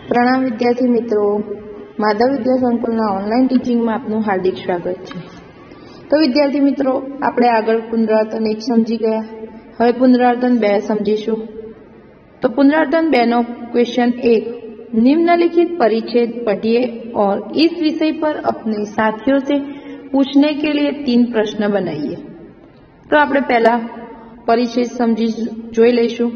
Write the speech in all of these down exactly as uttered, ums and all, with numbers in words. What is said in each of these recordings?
प्रणाम विद्यार्थी मित्रों, माधव विद्या संकुलना ऑनलाइन टीचिंग में आपનું हार्दिक स्वागत છે। तो विद्यार्थी मित्रों, આપણે આગળ પુનરાવર્તન एक समझी गया, હવે પુનરાવર્તन બે समझीशुं। तो पुनरावर्तन બે નો क्वेश्चन एक, निम्नलिखित परिच्छेद पढ़िए और इस विषय पर अपने साथियों से पूछने के लिए तीन प्रश्न बनाइए। तो આપણે પહેલા परिच्छेद समझी જોઈ લઈશું।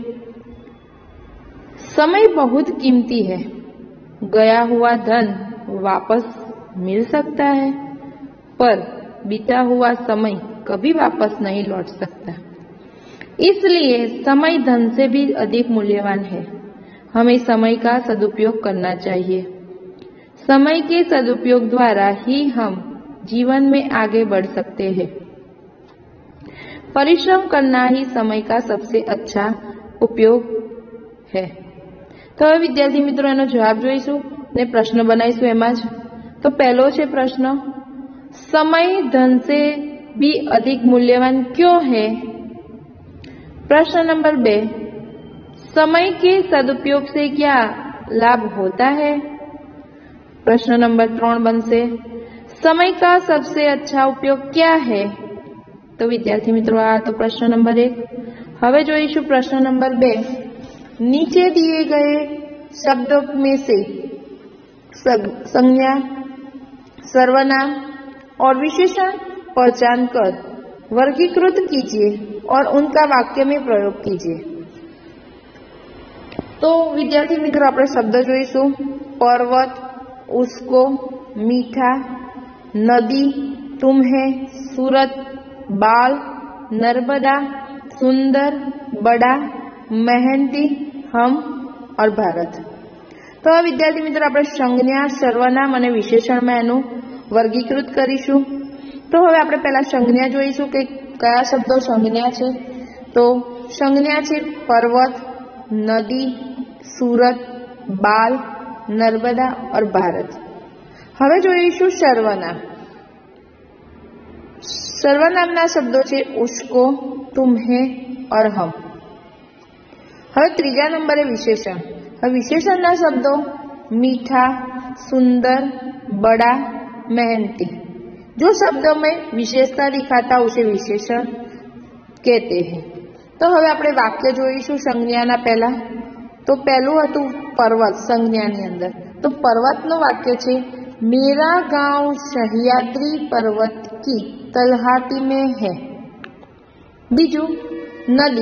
समय बहुत कीमती है, गया हुआ धन वापस मिल सकता है, पर बीता हुआ समय कभी वापस नहीं लौट सकता। इसलिए समय धन से भी अधिक मूल्यवान है। हमें समय का सदुपयोग करना चाहिए। समय के सदुपयोग द्वारा ही हम जीवन में आगे बढ़ सकते हैं। परिश्रम करना ही समय का सबसे अच्छा उपयोग है। तो હવે વિદ્યાર્થી મિત્રો એનો જવાબ જોઈશું ને પ્રશ્ન બનાવીશું એમાં જ। તો પહેલો છે પ્રશ્ન, समय धन से भी अधिक मूल्यवान क्यों है? प्रश्न नंबर बे, समय के सदुपयोग से क्या लाभ होता है? प्रश्न नंबर त्रण बनसे, समय का सबसे अच्छा उपयोग क्या है? तो विद्यार्थी मित्रों आ तो प्रश्न नंबर एक। हवे जोईशुं प्रश्न नंबर बे, नीचे दिए गए शब्दों में से संज्ञा, सर्वनाम और विशेषण पहचान कर वर्गीकृत कीजिए और उनका वाक्य में प्रयोग कीजिए। तो विद्यार्थी मित्रों આપણે શબ્દ જોઈશું, पर्वत, उसको, मीठा, नदी, तुम्हें, सूरत, बाल, नर्मदा, सुंदर, बड़ा, मेहनती, हम और भारत। तो विद्यार्थी मित्रों આપણે संज्ञा, सर्वनाम અને વિશેષણમાં એનું વર્ગીકૃત કરીશું। તો હવે આપણે પહેલા સંજ્ઞા જોઈશું કે કયા શબ્દો સંજ્ઞા છે। તો સંજ્ઞા છે पर्वत, नदी, सूरत, बाल, नर्मदा और भारत। હવે જોઈશું सर्वनाम। सर्वनामना शब्दों છે उसको, तुम्हें और हम। હવે ત્રીજા નંબરે વિશેષણ। હવે વિશેષણના શબ્દો मीठा, सुंदर, बड़ा, मेहनती। जो शब्दों में विशेषता दिखाता उसे विशेषण कहते हैं। तो हवे आपणे वाक्य जोईशुं संज्ञाना पहला। तो पहलू हतुं पर्वत संज्ञानी अंदर। तो पर्वतनो वाक्य छे, मेरा गांव सह्याद्री पर्वत की तलहटी में है। बीजू नदी,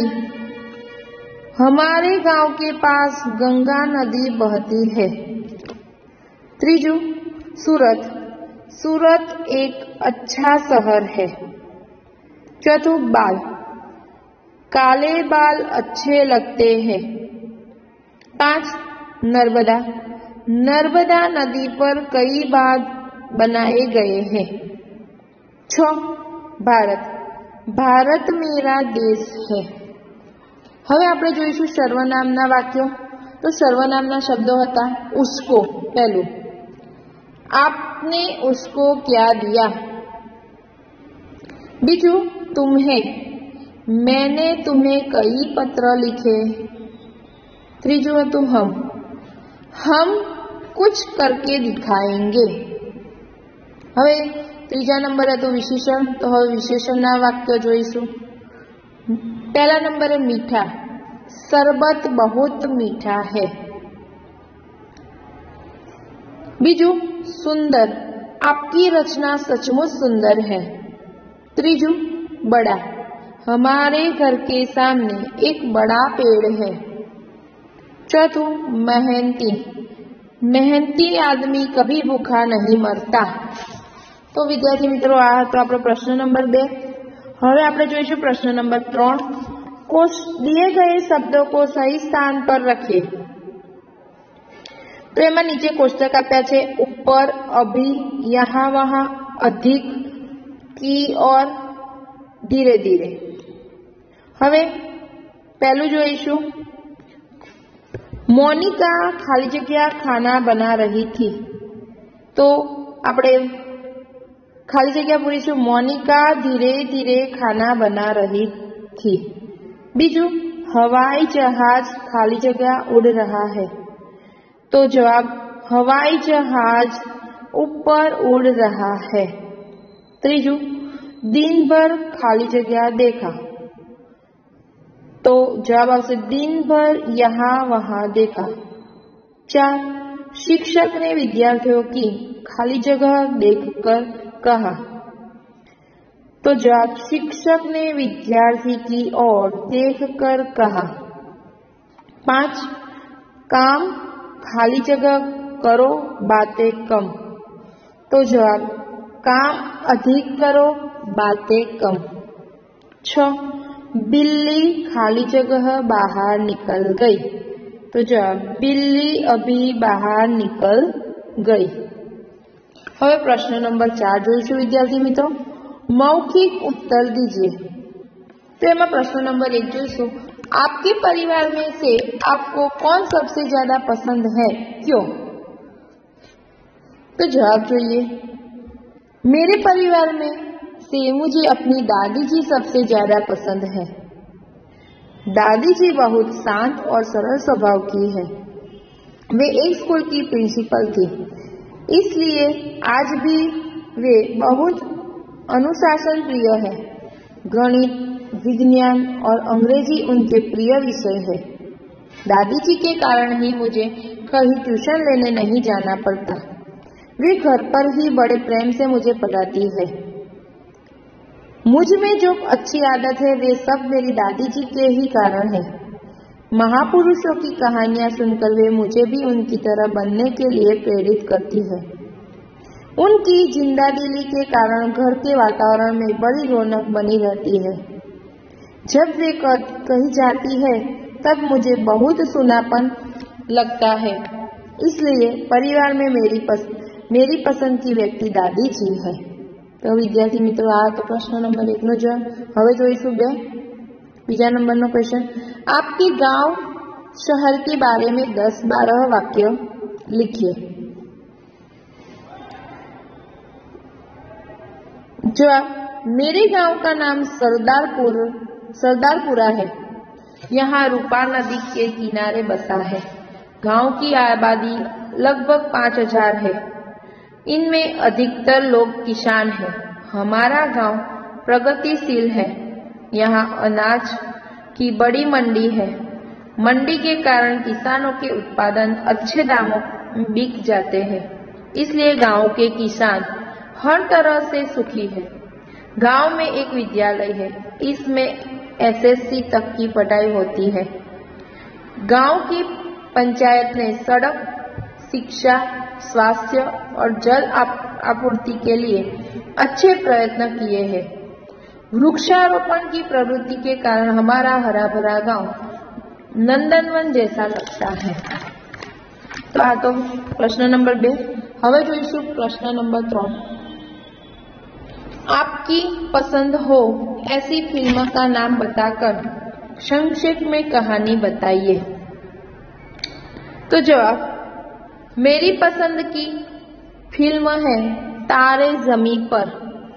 हमारे गांव के पास गंगा नदी बहती है। त्रीजू सूरत, सूरत एक अच्छा शहर है। चौथु बाल, काले बाल अच्छे लगते हैं। पांच नर्मदा, नर्मदा नदी पर कई बांध बनाए गए हैं। छ भारत, भारत मेरा देश है। હવે આપણે જોઈશું સર્વનામના વાક્યો। તો સર્વનામના શબ્દો હતા उसको, पहलू आपने उसको क्या दिया। बीजू तुम्हें, मैंने तुम्हें कई पत्र लिखे। त्रीजू हतुं हम, हम कुछ करके दिखाएंगे। हवे त्रीजा नंबर हतुं विशेषण। तो हवे विशेषणना वाक्य जोईशुं। पहला नंबर है मीठा, शरबत बहुत मीठा है। बीजू सुंदर, आपकी रचना सचमुच सुंदर है। त्रीजू बड़ा, हमारे घर के सामने एक बड़ा पेड़ है। चौथू मेहनती, मेहनती आदमी कभी भूखा नहीं मरता। तो विद्यार्थी मित्रों आ तो आपणो प्रश्न नंबर बे। હવે આપણે જોઈશું પ્રશ્ન નંબર ત્રણ, कोष दिए गए शब्दों को सही स्थान पर रखें। तो एमा नीचे कोष्टक आप्या छे, ऊपर, अभी, यहाँ वहाँ, अधिक, की और, धीरे धीरे। हवे पहलू जोईशुं, मोनिका खाली जग्या खाना बना रही थी। तो आपणे खाली जगह पूरीशुं, मोनिका धीरे धीरे खाना बना रही थी। बीजू हवाई जहाज खाली जगह उड़ रहा है। तो जवाब हवाई जहाज ऊपर उड़ रहा है। त्रीजू, दिन भर खाली जगह देखा, तो जवाब आपसे दिन भर यहाँ वहां देखा। चार, शिक्षक ने विद्यार्थियों की खाली जगह देखकर कहा, तो जवाब शिक्षक ने विद्यार्थी की ओर देखकर कहा। पांच, काम खाली जगह करो बातें कम, तो जवाब काम अधिक करो बातें कम। छह, बिल्ली खाली जगह बाहर निकल गई, तो जवाब बिल्ली अभी बाहर निकल गई। હવે પ્રશ્ન નંબર ચાર જોઈશું વિદ્યાર્થી મિત્રો, मौखिक उत्तर दीजिए। तो एમાં प्रश्न नंबर एक જોઈશું, आपके परिवार में से आपको कौन सबसे ज्यादा पसंद है, क्यों? तो जवाब જોઈએ, मेरे परिवार में से मुझे अपनी दादी जी सबसे ज्यादा पसंद है। दादी जी बहुत शांत और सरल स्वभाव की है। वे एक स्कूल की प्रिंसिपल थी, इसलिए आज भी वे बहुत अनुशासन प्रिय है। गणित, विज्ञान और अंग्रेजी उनके प्रिय विषय है। दादी जी के कारण ही मुझे कहीं ट्यूशन लेने नहीं जाना पड़ता। वे घर पर ही बड़े प्रेम से मुझे पढ़ाती है। मुझ में जो अच्छी आदत है वे सब मेरी दादी जी के ही कारण है। महापुरुषों की कहानियां सुनकर वे मुझे भी उनकी तरह बनने के लिए प्रेरित करती है। उनकी जिंदादिली के कारण घर के वातावरण में बड़ी रौनक बनी रहती है। जब वे कहीं जाती है तब मुझे बहुत सुनापन लगता है, इसलिए परिवार में मेरी पस, मेरी पसंद की व्यक्ति दादी जी है। तो विद्यार्थी मित्रों, आ तो प्रश्न नंबर एक नो जवाब। हवे जोईशुं बे बीजा नंबर नो क्वेश्चन, आपके गांव शहर के बारे में दस बारह वाक्य लिखिए। जवाब, मेरे गांव का नाम सरदारपुर सरदारपुरा है। यहाँ रूपा नदी के किनारे बसा है। गांव की आबादी लगभग पाँच हजार है। इनमें अधिकतर लोग किसान हैं। हमारा गांव प्रगतिशील है। यहाँ अनाज की बड़ी मंडी है। मंडी के कारण किसानों के उत्पादन अच्छे दामों में बिक जाते हैं, इसलिए गांव के किसान हर तरह से सुखी है। गांव में एक विद्यालय है, इसमें एस एस सी तक की पढ़ाई होती है। गांव की पंचायत ने सड़क, शिक्षा, स्वास्थ्य और जल आपूर्ति के लिए अच्छे प्रयत्न किए हैं। वृक्षारोपण की प्रवृत्ति के कारण हमारा हरा भरा गांव नंदनवन जैसा लगता है। तो आ तो प्रश्न नंबर बे। हवे जोईशुं प्रश्न नंबर त्रण, आपकी पसंद हो ऐसी फिल्म का नाम बताकर संक्षेप में कहानी बताइए। तो जवाब, मेरी पसंद की फिल्म है तारे ज़मीं पर।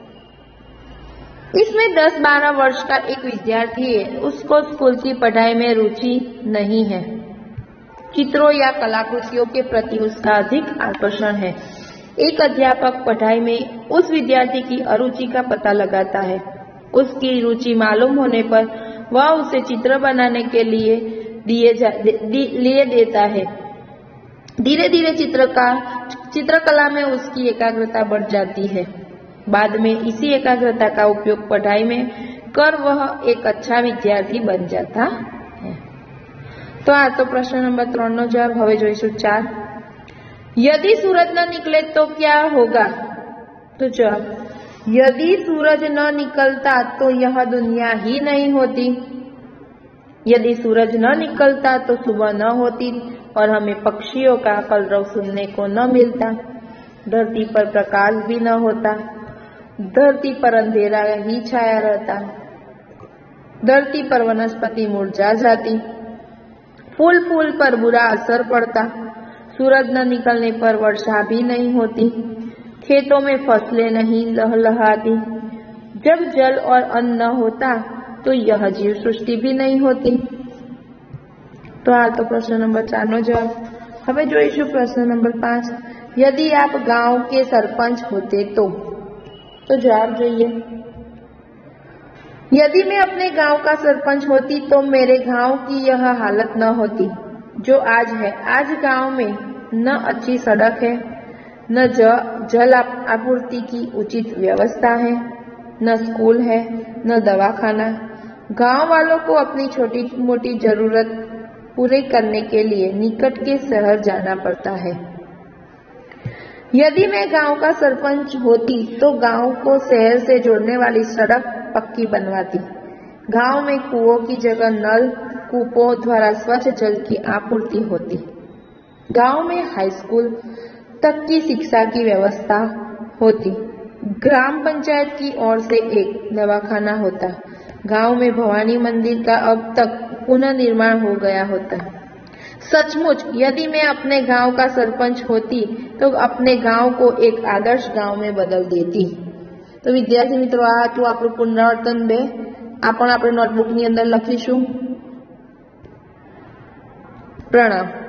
इसमें दस बारह वर्ष का एक विद्यार्थी है। उसको स्कूल की पढ़ाई में रुचि नहीं है। चित्रों या कलाकृतियों के प्रति उसका अधिक आकर्षण है। एक अध्यापक पढ़ाई में उस विद्यार्थी की अरुचि का पता लगाता है। उसकी रुचि मालूम होने पर वह उसे चित्र बनाने के लिए दिए जा, दे, दे, लिए देता है। धीरे धीरे चित्रकार चित्रकला में उसकी एकाग्रता बढ़ जाती है। बाद में इसी एकाग्रता का उपयोग पढ़ाई में कर वह एक अच्छा विद्यार्थी बन जाता है। तो आ तो प्रश्न नंबर त्रण नो जवाब। हवे जोईशुं चार, यदि सूरज न निकले तो क्या होगा? तो जवाब, यदि सूरज न निकलता तो यह दुनिया ही नहीं होती। यदि सूरज न निकलता तो सुबह न होती और हमें पक्षियों का कलरव सुनने को न मिलता। धरती पर प्रकाश भी न होता। धरती पर अंधेरा ही छाया रहता। धरती पर वनस्पति मुरझा जाती। फूल फूल पर बुरा असर पड़ता। सूरज न निकलने पर वर्षा भी नहीं होती। खेतों में फसलें नहीं लहलहाती। जब जल और अन्न न होता तो यह जीव सृष्टि भी नहीं होती। तो आ तो प्रश्न नंबर चार नो जवाब। हमें जोईशु प्रश्न नंबर पांच। यदि आप गांव के सरपंच होते तो तो जवाब જોઈએ। यदि मैं अपने गांव का सरपंच होती तो मेरे गांव की यह हालत न होती जो आज है। आज गांव में न अच्छी सड़क है, न जल आपूर्ति की उचित व्यवस्था है, न स्कूल है, न दवाखाना। गांव वालों को अपनी छोटी मोटी जरूरत पूरे करने के लिए निकट के शहर जाना पड़ता है। यदि मैं गांव का सरपंच होती तो गांव को शहर से जोड़ने वाली सड़क पक्की बनवाती। गांव में कुओं की जगह नल कूपों द्वारा स्वच्छ जल की आपूर्ति होती। गांव में हाई स्कूल तक की शिक्षा की व्यवस्था होती। ग्राम पंचायत की ओर से एक दवाखाना होता। गांव में भवानी मंदिर का अब तक पुनः निर्माण हो गया होता। सचमुच यदि मैं अपने गांव का सरपंच होती तो अपने गांव को एक आदर्श गांव में बदल देती। तो विद्यार्थी मित्रों, आ तो આપણું પુનરાવર્તન બે આ પણ આપણે નોટબુકની અંદર લખીશું। પ્રણામ।